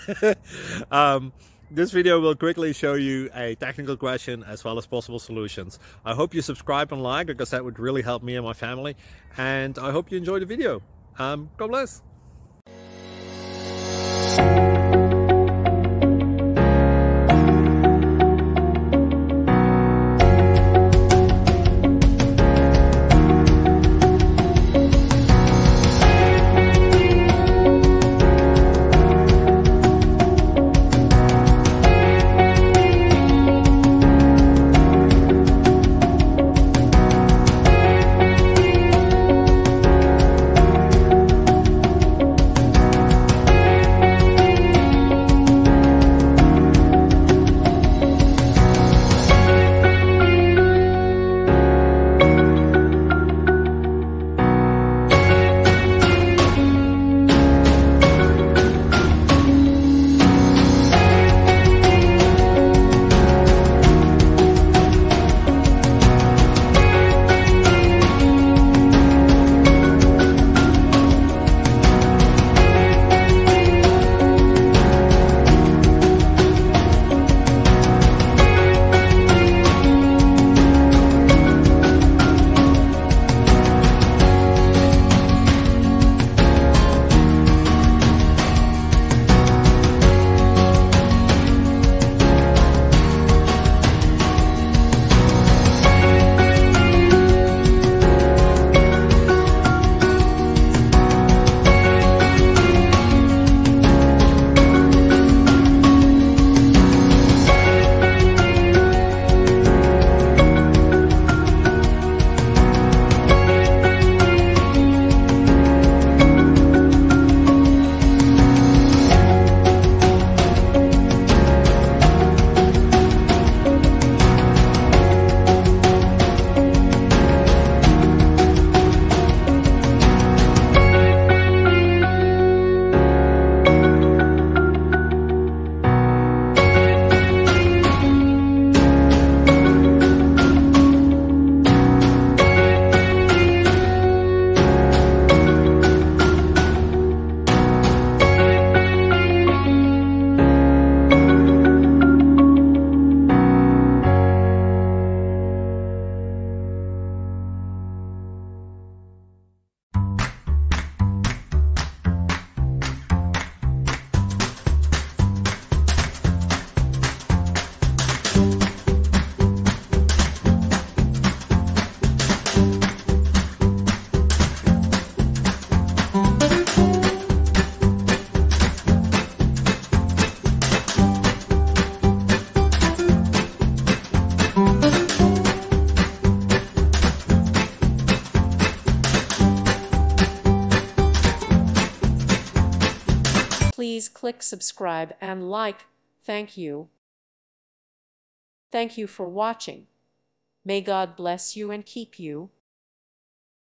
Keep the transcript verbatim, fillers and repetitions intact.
um, this video will quickly show you a technical question as well as possible solutions. I hope you subscribe and like, because that would really help me and my family. And I hope you enjoy the video. Um, God bless. Please click subscribe and like. Thank you. Thank you for watching. May God bless you and keep you.